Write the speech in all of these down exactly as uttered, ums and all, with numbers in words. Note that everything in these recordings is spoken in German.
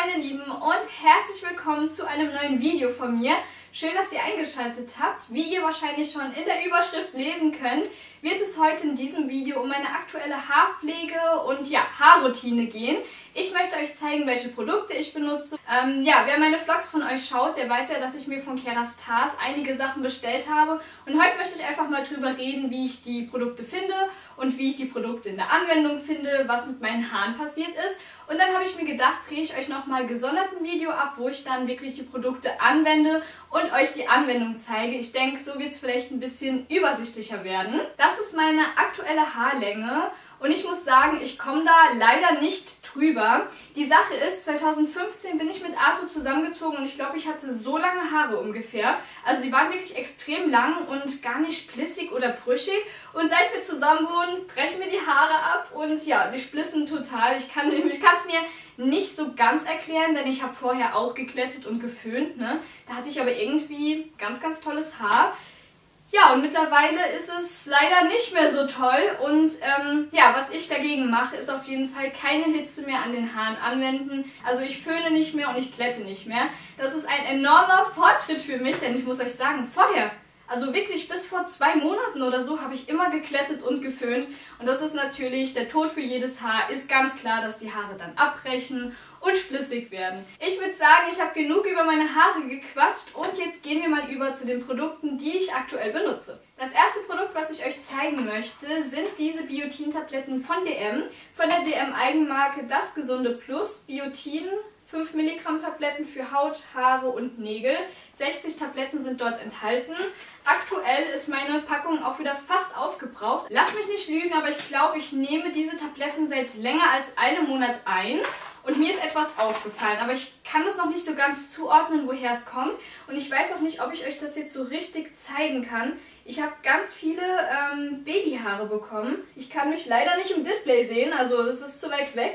meine Lieben und herzlich willkommen zu einem neuen Video von mir. Schön, dass ihr eingeschaltet habt. Wie ihr wahrscheinlich schon in der Überschrift lesen könnt, wird es heute in diesem Video um meine aktuelle Haarpflege und ja, Haarroutine gehen. Ich möchte euch zeigen, welche Produkte ich benutze. Ähm, ja, wer meine Vlogs von euch schaut, der weiß ja, dass ich mir von Kerastase einige Sachen bestellt habe. Und heute möchte ich einfach mal drüber reden, wie ich die Produkte finde und wie ich die Produkte in der Anwendung finde, was mit meinen Haaren passiert ist. Und dann habe ich mir gedacht, drehe ich euch nochmal gesondert ein Video ab, wo ich dann wirklich die Produkte anwende und euch die Anwendung zeige. Ich denke, so wird es vielleicht ein bisschen übersichtlicher werden. Das ist meine aktuelle Haarlänge. Und ich muss sagen, ich komme da leider nicht drüber. Die Sache ist, zweitausendfünfzehn bin ich mit Arthur zusammengezogen und ich glaube, ich hatte so lange Haare ungefähr. Also die waren wirklich extrem lang und gar nicht splissig oder brüchig. Und seit wir zusammen wohnen, brechen mir die Haare ab und ja, die splissen total. Ich kann es mir nicht so ganz erklären, denn ich habe vorher auch geglättet und geföhnt, ne? Da hatte ich aber irgendwie ganz, ganz tolles Haar. Ja, und mittlerweile ist es leider nicht mehr so toll und ähm, ja, was ich dagegen mache, ist auf jeden Fall keine Hitze mehr an den Haaren anwenden. Also ich föhne nicht mehr und ich glätte nicht mehr. Das ist ein enormer Fortschritt für mich, denn ich muss euch sagen, vorher, also wirklich bis vor zwei Monaten oder so, habe ich immer geglättet und geföhnt. Und das ist natürlich der Tod für jedes Haar. Ist ganz klar, dass die Haare dann abbrechen und splissig werden. Ich würde sagen, ich habe genug über meine Haare gequatscht und jetzt gehen wir mal über zu den Produkten, die ich aktuell benutze. Das erste Produkt, was ich euch zeigen möchte, sind diese Biotin-Tabletten von D M, von der D M-Eigenmarke Das Gesunde Plus. Biotin, fünf Milligramm Tabletten für Haut, Haare und Nägel. sechzig Tabletten sind dort enthalten. Aktuell ist meine Packung auch wieder fast aufgebraucht. Lasst mich nicht lügen, aber ich glaube, ich nehme diese Tabletten seit länger als einem Monat ein. Und mir ist etwas aufgefallen, aber ich kann das noch nicht so ganz zuordnen, woher es kommt. Und ich weiß auch nicht, ob ich euch das jetzt so richtig zeigen kann. Ich habe ganz viele ähm, Babyhaare bekommen. Ich kann mich leider nicht im Display sehen, also das ist zu weit weg.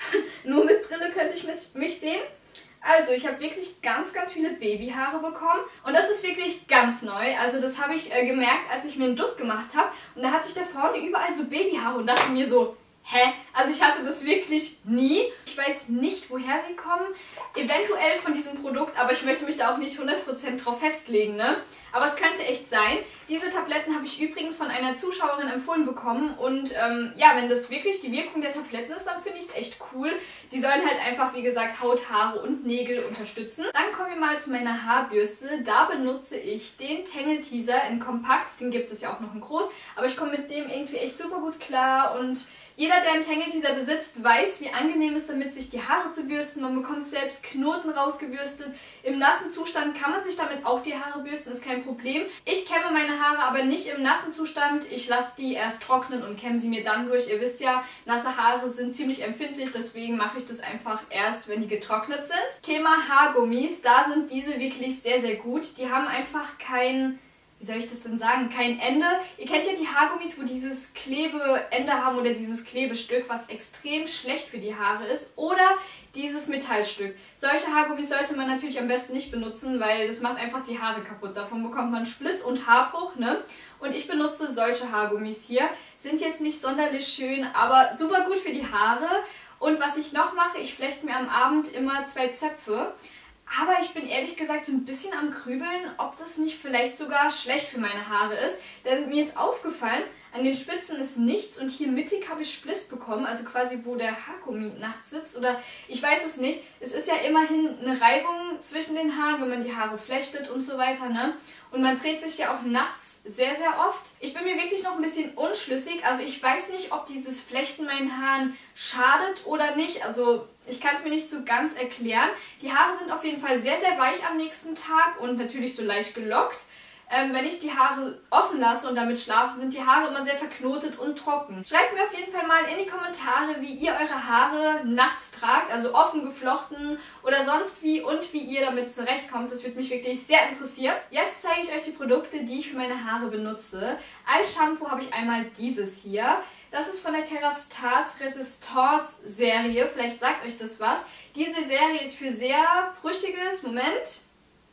Nur mit Brille könnte ich mich, mich sehen. Also ich habe wirklich ganz, ganz viele Babyhaare bekommen und das ist wirklich ganz neu. Also das habe ich äh, gemerkt, als ich mir einen Dutt gemacht habe und da hatte ich da vorne überall so Babyhaare und dachte mir so, hä? Also ich hatte das wirklich nie. Ich weiß nicht, woher sie kommen. Eventuell von diesem Produkt, aber ich möchte mich da auch nicht hundert Prozent drauf festlegen, ne? Aber es könnte echt sein. Diese Tabletten habe ich übrigens von einer Zuschauerin empfohlen bekommen. Und ähm, ja, wenn das wirklich die Wirkung der Tabletten ist, dann finde ich es echt cool. Die sollen halt einfach, wie gesagt, Haut, Haare und Nägel unterstützen. Dann kommen wir mal zu meiner Haarbürste. Da benutze ich den Tangle Teezer in Kompakt. Den gibt es ja auch noch in Groß. Aber ich komme mit dem irgendwie echt super gut klar und jeder, der einen Tangle Teezer besitzt, weiß, wie angenehm es ist, damit sich die Haare zu bürsten. Man bekommt selbst Knoten rausgebürstet. Im nassen Zustand kann man sich damit auch die Haare bürsten, ist kein Problem. Ich kämme meine Haare aber nicht im nassen Zustand. Ich lasse die erst trocknen und kämme sie mir dann durch. Ihr wisst ja, nasse Haare sind ziemlich empfindlich, deswegen mache ich das einfach erst, wenn die getrocknet sind. Thema Haargummis, da sind diese wirklich sehr, sehr gut. Die haben einfach kein... Wie soll ich das denn sagen? Kein Ende. Ihr kennt ja die Haargummis, wo dieses Klebeende haben oder dieses Klebestück, was extrem schlecht für die Haare ist. Oder dieses Metallstück. Solche Haargummis sollte man natürlich am besten nicht benutzen, weil das macht einfach die Haare kaputt. Davon bekommt man Spliss und Haarbruch, ne? Und ich benutze solche Haargummis hier. Sind jetzt nicht sonderlich schön, aber super gut für die Haare. Und was ich noch mache, ich flechte mir am Abend immer zwei Zöpfe. Aber ich bin ehrlich gesagt so ein bisschen am Grübeln, ob das nicht vielleicht sogar schlecht für meine Haare ist. Denn mir ist aufgefallen, an den Spitzen ist nichts und hier mittig habe ich Spliss bekommen, also quasi wo der Haargummi nachts sitzt. Oder ich weiß es nicht. Es ist ja immerhin eine Reibung zwischen den Haaren, wenn man die Haare flechtet und so weiter, ne? Und man dreht sich ja auch nachts sehr, sehr oft. Ich bin mir wirklich noch ein bisschen unschlüssig. Also ich weiß nicht, ob dieses Flechten meinen Haaren schadet oder nicht. Also ich kann es mir nicht so ganz erklären. Die Haare sind auf jeden Fall sehr, sehr weich am nächsten Tag und natürlich so leicht gelockt. Ähm, wenn ich die Haare offen lasse und damit schlafe, sind die Haare immer sehr verknotet und trocken. Schreibt mir auf jeden Fall mal in die Kommentare, wie ihr eure Haare nachts tragt, also offen geflochten oder sonst wie und wie ihr damit zurechtkommt. Das würde mich wirklich sehr interessieren. Jetzt zeige ich euch die Produkte, die ich für meine Haare benutze. Als Shampoo habe ich einmal dieses hier. Das ist von der Kerastase Resistance Serie. Vielleicht sagt euch das was. Diese Serie ist für sehr brüchiges, Moment...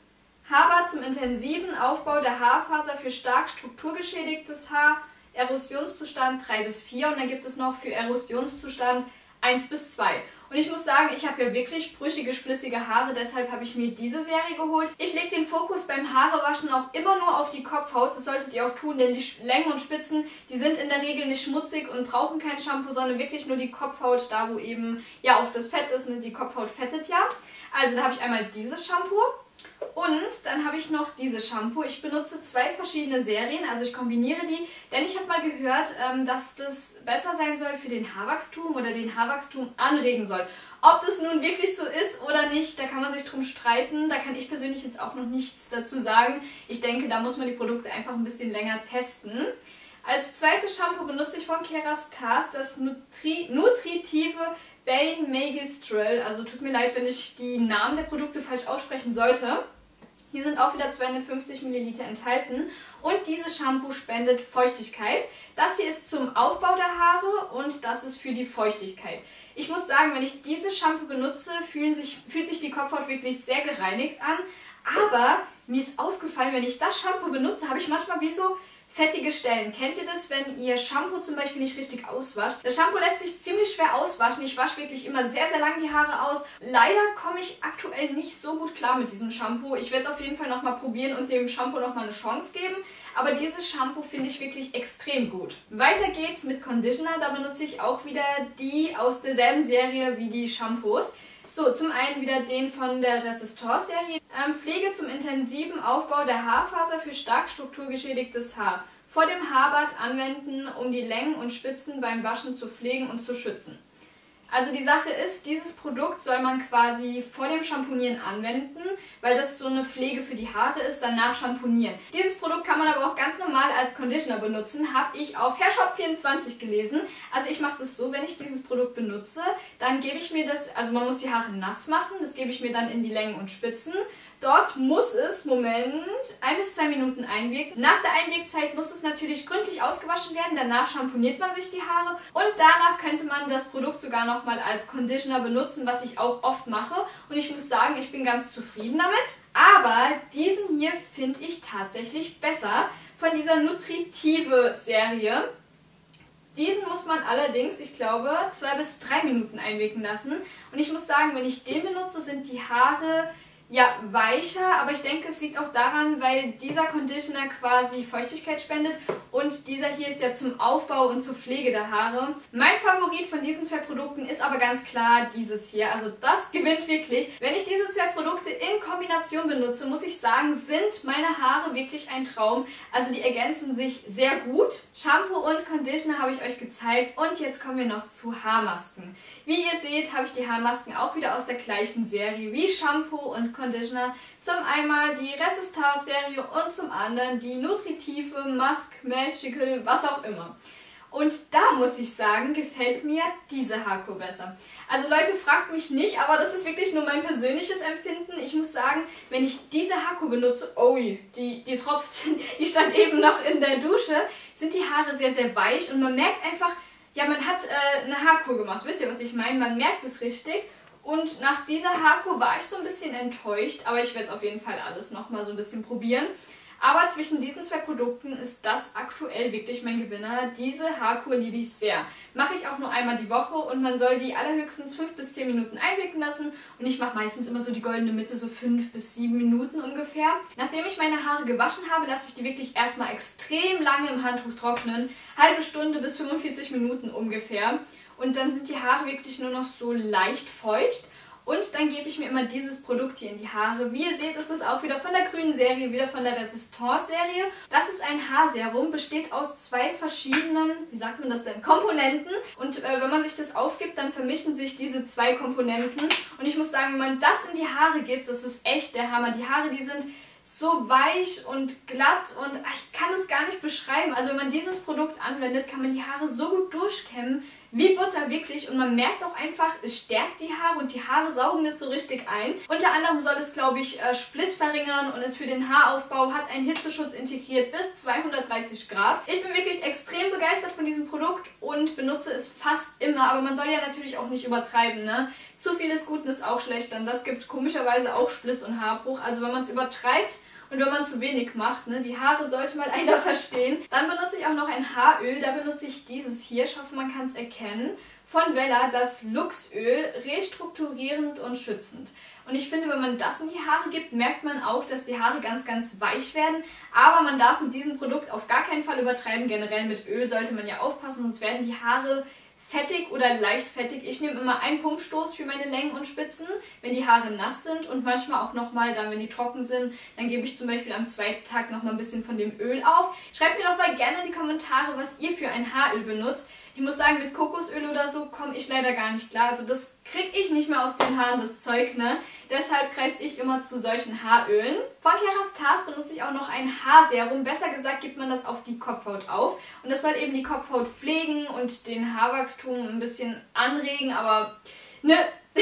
Haarbad zum intensiven Aufbau der Haarfaser für stark strukturgeschädigtes Haar, Erosionszustand drei bis vier und dann gibt es noch für Erosionszustand eins bis zwei. Und ich muss sagen, ich habe ja wirklich brüchige, splissige Haare, deshalb habe ich mir diese Serie geholt. Ich lege den Fokus beim Haarewaschen auch immer nur auf die Kopfhaut. Das solltet ihr auch tun, denn die Längen und Spitzen, die sind in der Regel nicht schmutzig und brauchen kein Shampoo, sondern wirklich nur die Kopfhaut, da wo eben ja auch das Fett ist. Ne? Die Kopfhaut fettet ja. Also da habe ich einmal dieses Shampoo. Und dann habe ich noch dieses Shampoo. Ich benutze zwei verschiedene Serien, also ich kombiniere die, denn ich habe mal gehört, dass das besser sein soll für den Haarwachstum oder den Haarwachstum anregen soll. Ob das nun wirklich so ist oder nicht, da kann man sich drum streiten. Da kann ich persönlich jetzt auch noch nichts dazu sagen. Ich denke, da muss man die Produkte einfach ein bisschen länger testen. Als zweites Shampoo benutze ich von Kerastase das Nutri nutritive Bane Magistrel. Also tut mir leid, wenn ich die Namen der Produkte falsch aussprechen sollte. Hier sind auch wieder zweihundertfünfzig Milliliter enthalten und dieses Shampoo spendet Feuchtigkeit. Das hier ist zum Aufbau der Haare und das ist für die Feuchtigkeit. Ich muss sagen, wenn ich dieses Shampoo benutze, fühlen sich, fühlt sich die Kopfhaut wirklich sehr gereinigt an. Aber mir ist aufgefallen, wenn ich das Shampoo benutze, habe ich manchmal wie so fettige Stellen. Kennt ihr das, wenn ihr Shampoo zum Beispiel nicht richtig auswascht? Das Shampoo lässt sich ziemlich schwer auswaschen. Ich wasche wirklich immer sehr, sehr lang die Haare aus. Leider komme ich aktuell nicht so gut klar mit diesem Shampoo. Ich werde es auf jeden Fall nochmal probieren und dem Shampoo nochmal eine Chance geben. Aber dieses Shampoo finde ich wirklich extrem gut. Weiter geht's mit Conditioner. Da benutze ich auch wieder die aus derselben Serie wie die Shampoos. So, zum einen wieder den von der Resistance-Serie. Ähm, Pflege zum intensiven Aufbau der Haarfaser für stark strukturgeschädigtes Haar. Vor dem Haarbad anwenden, um die Längen und Spitzen beim Waschen zu pflegen und zu schützen. Also die Sache ist, dieses Produkt soll man quasi vor dem Shampoonieren anwenden, weil das so eine Pflege für die Haare ist, danach shampoonieren. Dieses Produkt kann man aber auch ganz normal als Conditioner benutzen, habe ich auf Hairshop vierundzwanzig gelesen. Also ich mache das so, wenn ich dieses Produkt benutze, dann gebe ich mir das, also man muss die Haare nass machen, das gebe ich mir dann in die Längen und Spitzen. Dort muss es, Moment, ein bis zwei Minuten einwirken. Nach der Einwirkzeit muss es natürlich gründlich ausgewaschen werden. Danach shampooniert man sich die Haare. Und danach könnte man das Produkt sogar nochmal als Conditioner benutzen, was ich auch oft mache. Und ich muss sagen, ich bin ganz zufrieden damit. Aber diesen hier finde ich tatsächlich besser von dieser Nutritive-Serie. Diesen muss man allerdings, ich glaube, zwei bis drei Minuten einwirken lassen. Und ich muss sagen, wenn ich den benutze, sind die Haare ja weicher, aber ich denke, es liegt auch daran, weil dieser Conditioner quasi Feuchtigkeit spendet und dieser hier ist ja zum Aufbau und zur Pflege der Haare. Mein Favorit von diesen zwei Produkten ist aber ganz klar dieses hier, also das gewinnt wirklich. Wenn ich diese zwei Produkte in Kombination benutze, muss ich sagen, sind meine Haare wirklich ein Traum. Also die ergänzen sich sehr gut. Shampoo und Conditioner habe ich euch gezeigt und jetzt kommen wir noch zu Haarmasken. Wie ihr seht, habe ich die Haarmasken auch wieder aus der gleichen Serie wie Shampoo und Conditioner. Zum einmal die Resistance-Serie und zum anderen die Nutritive, Mask, Magical, was auch immer. Und da muss ich sagen, gefällt mir diese Haarkur besser. Also Leute, fragt mich nicht, aber das ist wirklich nur mein persönliches Empfinden. Ich muss sagen, wenn ich diese Haarkur benutze, oh, die, die tropft, die stand eben noch in der Dusche, sind die Haare sehr, sehr weich und man merkt einfach, ja, man hat äh, eine Haarkur gemacht. Wisst ihr, was ich meine? Man merkt es richtig. Und nach dieser Haarkur war ich so ein bisschen enttäuscht, aber ich werde es auf jeden Fall alles nochmal so ein bisschen probieren. Aber zwischen diesen zwei Produkten ist das aktuell wirklich mein Gewinner. Diese Haarkur liebe ich sehr. Mache ich auch nur einmal die Woche und man soll die allerhöchstens fünf bis zehn Minuten einwirken lassen. Und ich mache meistens immer so die goldene Mitte, so fünf bis sieben Minuten ungefähr. Nachdem ich meine Haare gewaschen habe, lasse ich die wirklich erstmal extrem lange im Handtuch trocknen. Halbe Stunde bis fünfundvierzig Minuten ungefähr. Und dann sind die Haare wirklich nur noch so leicht feucht. Und dann gebe ich mir immer dieses Produkt hier in die Haare. Wie ihr seht, ist das auch wieder von der grünen Serie, wieder von der Resistance-Serie. Das ist ein Haarserum, besteht aus zwei verschiedenen, wie sagt man das denn, Komponenten. Und äh, wenn man sich das aufgibt, dann vermischen sich diese zwei Komponenten. Und ich muss sagen, wenn man das in die Haare gibt, das ist echt der Hammer. Die Haare, die sind so weich und glatt und ach, ich kann es gar nicht beschreiben. Also wenn man dieses Produkt anwendet, kann man die Haare so gut durchkämmen, wie Butter wirklich. Und man merkt auch einfach, es stärkt die Haare und die Haare saugen es so richtig ein. Unter anderem soll es, glaube ich, Spliss verringern und es für den Haaraufbau hat einen Hitzeschutz integriert bis zweihundertdreißig Grad. Ich bin wirklich extrem begeistert von diesem Produkt und benutze es fast immer. Aber man soll ja natürlich auch nicht übertreiben, ne? Zu viel ist gut und ist auch schlecht, denn das gibt komischerweise auch Spliss und Haarbruch. Also wenn man es übertreibt und wenn man zu wenig macht, ne, die Haare sollte mal einer verstehen. Dann benutze ich auch noch ein Haaröl, da benutze ich dieses hier, ich hoffe man kann es erkennen, von Wella, das Luxöl, restrukturierend und schützend. Und ich finde, wenn man das in die Haare gibt, merkt man auch, dass die Haare ganz, ganz weich werden. Aber man darf mit diesem Produkt auf gar keinen Fall übertreiben. Generell mit Öl sollte man ja aufpassen, sonst werden die Haare fettig oder leicht fettig. Ich nehme immer einen Pumpstoß für meine Längen und Spitzen, wenn die Haare nass sind, und manchmal auch nochmal dann, wenn die trocken sind, dann gebe ich zum Beispiel am zweiten Tag nochmal ein bisschen von dem Öl auf. Schreibt mir doch mal gerne in die Kommentare, was ihr für ein Haaröl benutzt. Ich muss sagen, mit Kokosöl oder so komme ich leider gar nicht klar. Also das kriege ich nicht mehr aus den Haaren, das Zeug, ne? Deshalb greife ich immer zu solchen Haarölen. Von Kerastase benutze ich auch noch ein Haarserum. Besser gesagt gibt man das auf die Kopfhaut auf. Und das soll eben die Kopfhaut pflegen und den Haarwachstum ein bisschen anregen. Aber, ne,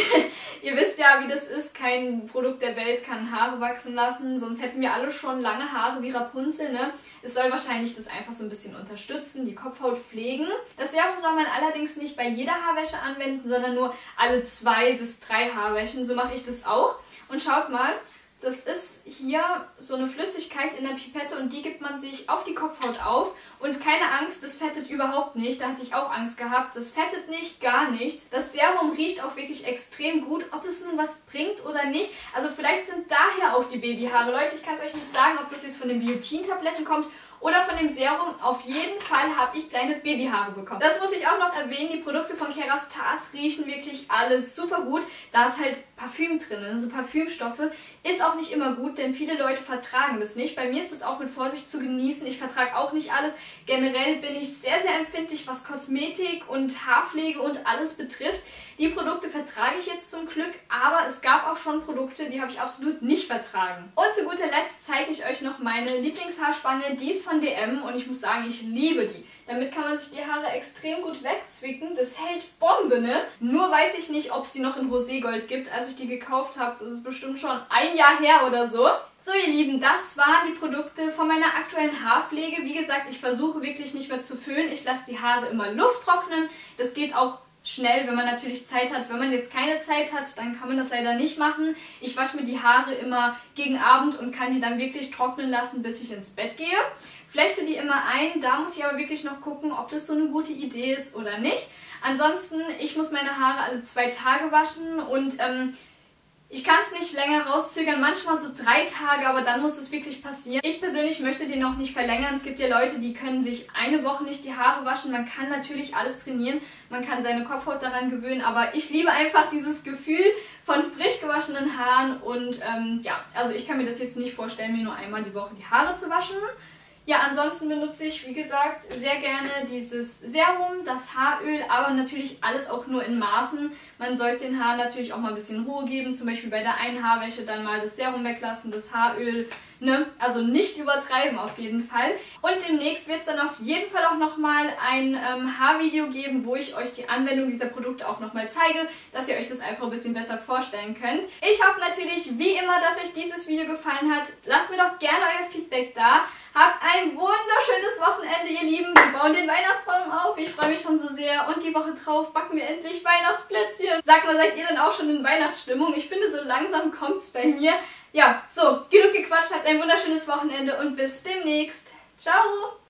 ihr wisst ja, wie das ist. Kein Produkt der Welt kann Haare wachsen lassen. Sonst hätten wir alle schon lange Haare wie Rapunzel, ne? Es soll wahrscheinlich das einfach so ein bisschen unterstützen, die Kopfhaut pflegen. Das Serum soll man allerdings nicht bei jeder Haarwäsche anwenden, sondern nur alle zwei bis drei Haarwäschen. So mache ich das auch. Und schaut mal, das ist hier so eine Flüssigkeit in der Pipette und die gibt man sich auf die Kopfhaut auf. Und keine Angst, das fettet überhaupt nicht. Da hatte ich auch Angst gehabt. Das fettet nicht, gar nichts. Das Serum riecht auch wirklich extrem gut. Ob es nun was bringt oder nicht. Also vielleicht sind daher auch die Babyhaare. Leute, ich kann es euch nicht sagen, ob das jetzt von den Biotin-Tabletten kommt oder von dem Serum. Auf jeden Fall habe ich kleine Babyhaare bekommen. Das muss ich auch noch erwähnen. Die Produkte von Kerastase riechen wirklich alles super gut. Da ist halt Parfüm drin, also Parfümstoffe. Ist auch nicht immer gut, denn viele Leute vertragen das nicht. Bei mir ist es auch mit Vorsicht zu genießen. Ich vertrage auch nicht alles. Generell bin ich sehr, sehr empfindlich, was Kosmetik und Haarpflege und alles betrifft. Die Produkte vertrage ich jetzt zum Glück, aber es gab auch schon Produkte, die habe ich absolut nicht vertragen. Und zu guter Letzt zeige ich euch noch meine Lieblingshaarspange. Die ist von D M und ich muss sagen, ich liebe die. Damit kann man sich die Haare extrem gut wegzwicken. Das hält Bombe, ne? Nur weiß ich nicht, ob es die noch in Roségold gibt. Als ich die gekauft habe, das ist bestimmt schon ein Jahr her oder so. So ihr Lieben, das waren die Produkte von meiner aktuellen Haarpflege. Wie gesagt, ich versuche wirklich nicht mehr zu föhnen. Ich lasse die Haare immer Luft trocknen. Das geht auch schnell, wenn man natürlich Zeit hat. Wenn man jetzt keine Zeit hat, dann kann man das leider nicht machen. Ich wasche mir die Haare immer gegen Abend und kann die dann wirklich trocknen lassen, bis ich ins Bett gehe. Flechte die immer ein, da muss ich aber wirklich noch gucken, ob das so eine gute Idee ist oder nicht. Ansonsten, ich muss meine Haare alle zwei Tage waschen und ähm, ich kann es nicht länger rauszögern, manchmal so drei Tage, aber dann muss es wirklich passieren. Ich persönlich möchte den noch nicht verlängern. Es gibt ja Leute, die können sich eine Woche nicht die Haare waschen. Man kann natürlich alles trainieren, man kann seine Kopfhaut daran gewöhnen, aber ich liebe einfach dieses Gefühl von frisch gewaschenen Haaren und ähm, ja, also ich kann mir das jetzt nicht vorstellen, mir nur einmal die Woche die Haare zu waschen. Ja, ansonsten benutze ich, wie gesagt, sehr gerne dieses Serum, das Haaröl, aber natürlich alles auch nur in Maßen. Man sollte den Haaren natürlich auch mal ein bisschen Ruhe geben, zum Beispiel bei der einen Haarwäsche dann mal das Serum weglassen, das Haaröl, ne? Also nicht übertreiben auf jeden Fall. Und demnächst wird es dann auf jeden Fall auch nochmal ein ähm, Haarvideo geben, wo ich euch die Anwendung dieser Produkte auch nochmal zeige, dass ihr euch das einfach ein bisschen besser vorstellen könnt. Ich hoffe natürlich, wie immer, dass euch dieses Video gefallen hat. Lasst mir doch gerne euer Feedback da. Habt ein wunderschönes Wochenende, ihr Lieben. Wir bauen den Weihnachtsbaum auf. Ich freue mich schon so sehr. Und die Woche drauf backen wir endlich Weihnachtsplätzchen. Sagt mal, seid ihr denn auch schon in Weihnachtsstimmung? Ich finde, so langsam kommt es bei mir. Ja, so, genug gequatscht. Habt ein wunderschönes Wochenende und bis demnächst. Ciao!